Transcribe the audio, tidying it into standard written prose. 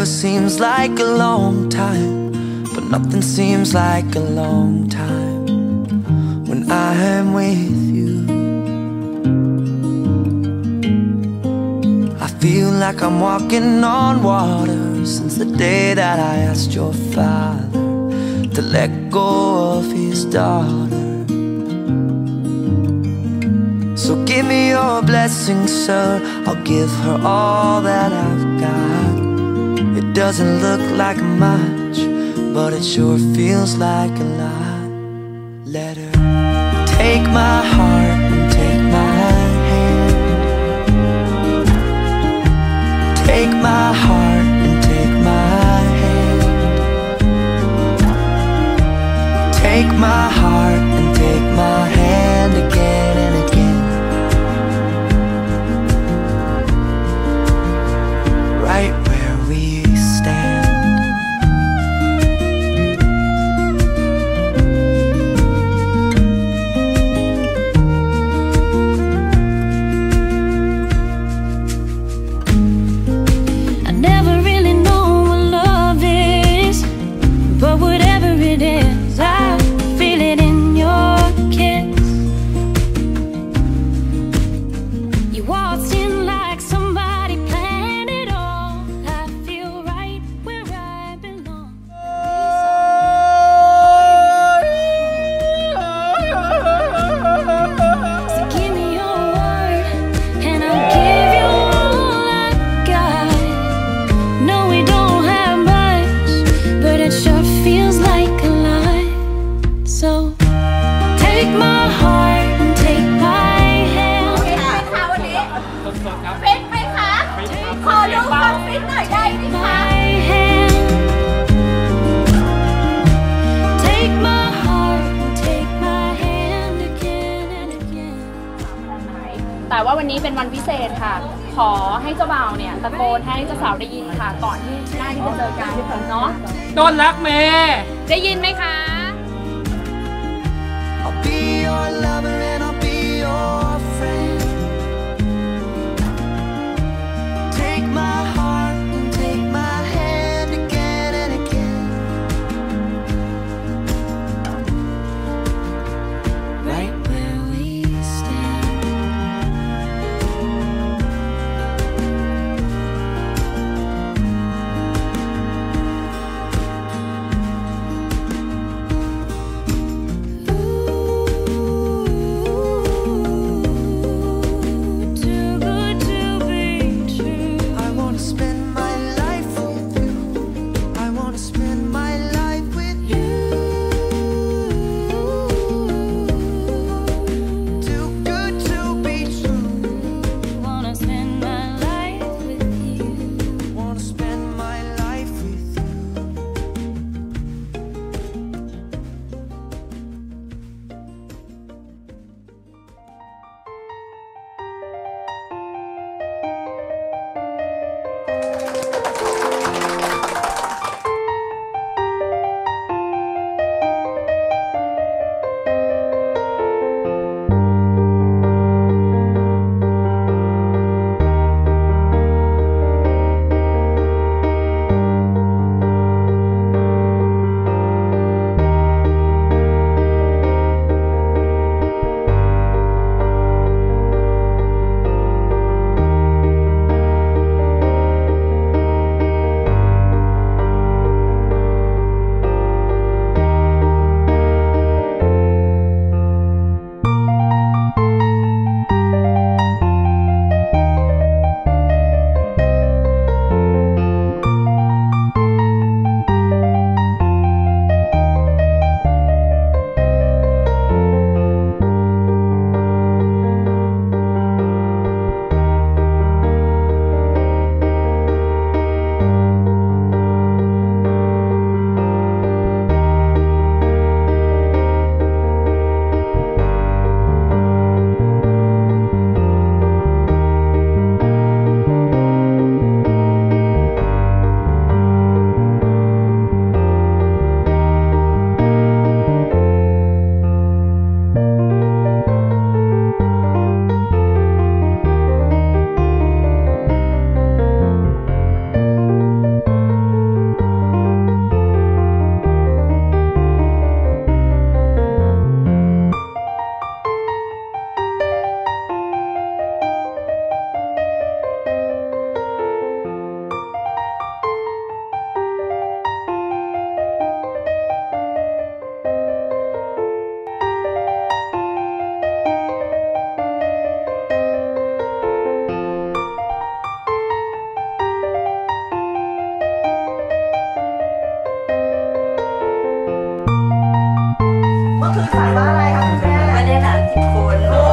seems like a long time, but nothing seems like a long time when I am with you. I feel like I'm walking on water since the day that I asked your father to let go of his daughter. So give me your blessing, sir, I'll give her all that I've got. It doesn't look like much, but it sure feels like a lot. Let her take my heart and take my hand. Take my heart and take my hand. Take my heart and take my hand again and again. Right where we stand. I never really know what love is, but whatever it is, I feel it in your kiss. You waltzed in like somebody planned it all. I feel right where I belong. So give me your word, and I'll give you all I got. No, we don't have much, but it sure feels like a lot. So take my heart and take my hand. ค่ะวันนี้ฟิตไหมคะ ขอดูความฟิตหน่อยได้ไหมคะ My hand. Take my heart and take my hand again and again. แต่ว่าวันนี้เป็นวันพิเศษค่ะ ขอให้เจ้าบ่าวเนี่ยตะโกนให้เจ้าสาวได้ยินค่ะ ก่อนที่หน้าที่จะเจอกันเนาะต้นรักเมย์ได้ยินไหมคะ I'll be your lover and I'll be your friend. Take my heart and take my hand again and again. Right where we stand. ฝันว่าอะไรคะคุณแม่ไม่ได้หลาน10 คนโอ้